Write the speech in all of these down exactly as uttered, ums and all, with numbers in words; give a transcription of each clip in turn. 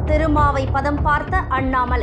திருமாவை பதம் பார்த்த அண்ணாமலை.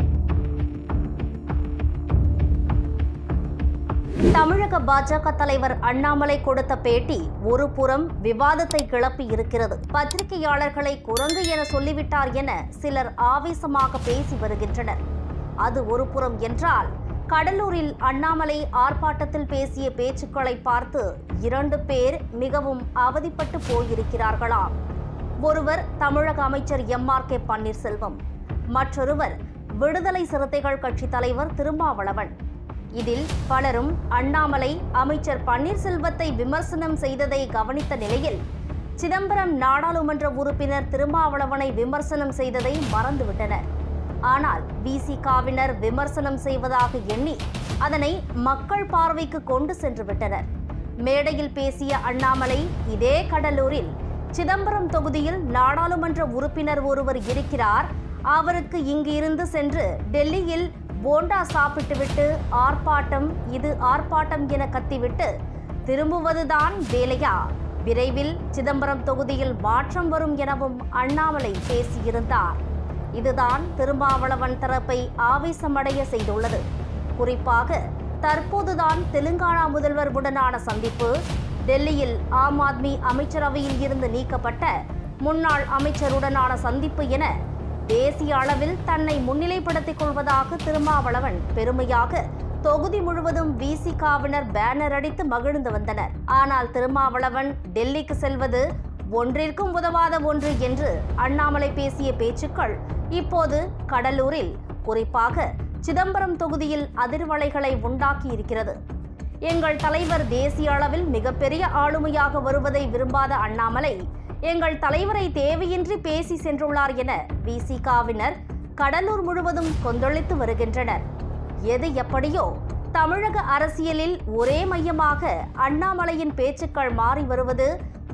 தமிழக பாஜக தலைவர் அண்ணாமலை கொடுத்த பேட்டி ஒரு புறம் விவாதத்தை கிளப்பி இருக்கிறது. பத்திரிகையாளர்களை குரங்கு என சொல்லிவிட்டார் என சிலர் ஆவேசமாக பேசி வருகின்றனர். அது ஒரு புறம் என்றால், கடலூரில் அண்ணாமலை ஆர்ப்பாட்டத்தில் பேசிய பேச்சுக்களை பார்த்து இரண்டு பேர் மிகவும் அவதிப்பட்டு போயிருக்கிறார்களாம். ஒருவர் தமிழக அமைச்சர் எம் ஆர் கே பன்னீர்செல்வம், மற்றொருவர் விடுதலை சிறுத்தைகள் கட்சி தலைவர் திருமாவளவன். இதில் பலரும் அண்ணாமலை அமைச்சர் பன்னீர்செல்வத்தை விமர்சனம் செய்ததை கவனித்த நிலையில், சிதம்பரம் நாடாளுமன்ற உறுப்பினர் திருமாவளவனை விமர்சனம் செய்ததை மறந்துவிட்டனர். ஆனால் விசிகாவினர் விமர்சனம் செய்வதாக எண்ணி அதனை மக்கள் பார்வைக்கு கொண்டு சென்று விட்டனர். மேடையில் பேசிய அண்ணாமலை, இதே கடலூரில் சிதம்பரம் தொகுதியில் நாடாளுமன்ற உறுப்பினர் ஒருவர் இருக்கிறார், அவருக்கு இங்கு இருந்து சென்று டெல்லியில் போண்டா சாப்பிட்டுவிட்டு ஆர்ப்பாட்டம் இது ஆர்ப்பாட்டம் என கத்திவிட்டு திரும்புவதுதான் வேலையா? விரைவில் சிதம்பரம் தொகுதியில் மாற்றம் வரும் எனவும் அண்ணாமலை பேசியிருந்தார். இதுதான் திருமாவளவன் தரப்பை ஆவேசமடைய செய்துள்ளது. குறிப்பாக தற்போதுதான் தெலுங்கானா முதல்வர் உடனான சந்திப்பு, டெல்லியில் ஆம் ஆத்மி அமைச்சரவையில் இருந்து நீக்கப்பட்ட முன்னாள் அமைச்சருடனான சந்திப்பு என தேசிய அளவில் தன்னை முன்னிலைப்படுத்திக் கொள்வதாக திருமாவளவன் பெருமையாக தொகுதி முழுவதும் விசிகாவினர் பேனர் அடித்து மகிழ்ந்து வந்தனர். ஆனால் திருமாவளவன் டெல்லிக்கு செல்வது ஒன்றிற்கும் உதவாத ஒன்று என்று அண்ணாமலை பேசிய பேச்சுக்கள் இப்போது கடலூரில், குறிப்பாக சிதம்பரம் தொகுதியில் அதிர்வலைகளை உண்டாக்கி இருக்கிறது. எங்கள் தலைவர் தேசிய அளவில் மிகப்பெரிய ஆளுமையாக வருவதை விரும்பாத அண்ணாமலை எங்கள் தலைவரை தேவையின்றி பேசி சென்றுள்ளார் என விசிகாவினர் கடலூர் முழுவதும் கொந்தளித்து வருகின்றனர். எது எப்படியோ, தமிழக அரசியலில் ஒரே மையமாக அண்ணாமலையின் பேச்சுக்கள் மாறி வருவது,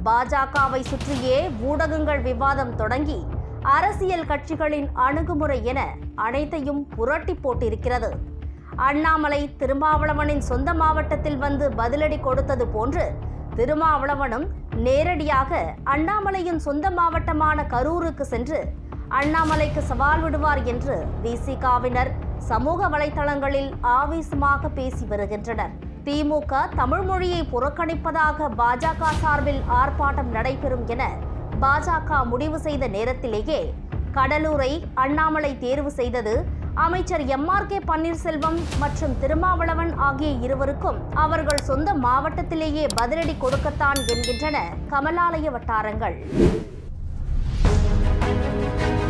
பாஜகவை சுற்றியே ஊடகங்கள் விவாதம் தொடங்கி அரசியல் கட்சிகளின் அணுகுமுறை என அனைத்தையும் புரட்டி போட்டிருக்கிறது. அண்ணாமலை திருமாவளவனின் சொந்த மாவட்டத்தில் வந்து பதிலடி கொடுத்தது போன்று திருமாவளவனும் நேரடியாக அண்ணாமலையின் சொந்த மாவட்டமான கரூருக்கு சென்று அண்ணாமலைக்கு சவால் விடுவார் என்று விசிகாவினர் சமூக வலைதளங்களில் ஆவேசமாக பேசி வருகின்றனர். திமுக தமிழ் மொழியை புறக்கணிப்பதாக பாஜக சார்பில் ஆர்ப்பாட்டம் நடைபெறும் என பாஜக முடிவு செய்த நேரத்திலேயே கடலூரை அண்ணாமலை தேர்வு செய்தது அமைச்சர் எம் ஆர் கே பன்னீர்செல்வம் மற்றும் திருமாவளவன் ஆகிய இருவருக்கும் அவர்கள் சொந்த மாவட்டத்திலேயே பதிலடி கொடுக்கத்தான் என்கின்றன கமலாலய வட்டாரங்கள்.